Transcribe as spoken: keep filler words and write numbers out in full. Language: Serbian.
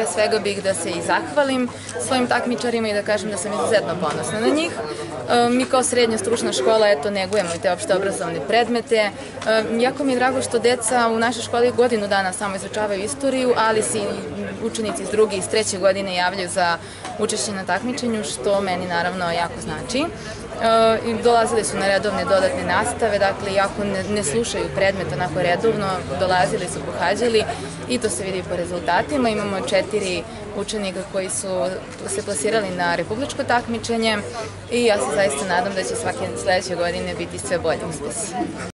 svega bih da se i zahvalim svojim takmičarima i da kažem da sam izuzetno ponosna na njih. Mi kao srednja stručna škola, eto, negujemo i te opšte obrazovne predmete. Jako mi je drago što deca u našoj školi godinu dana samo izučavaju istoriju, ali se učenici iz druge i iz treće godine javljaju za učešće na takmičenju, što meni naravno jako znači. Dolazili su na redovne dodatne nastave, dakle, iako ne slušaju predmet onako redovno, dolazili su, pohađali i to se vidi po rezultatima. Imamo četiri učenika koji su se plasirali na republičko takmičenje i ja se zaista nadam da će svake sledeće godine biti sve bolji uspesi.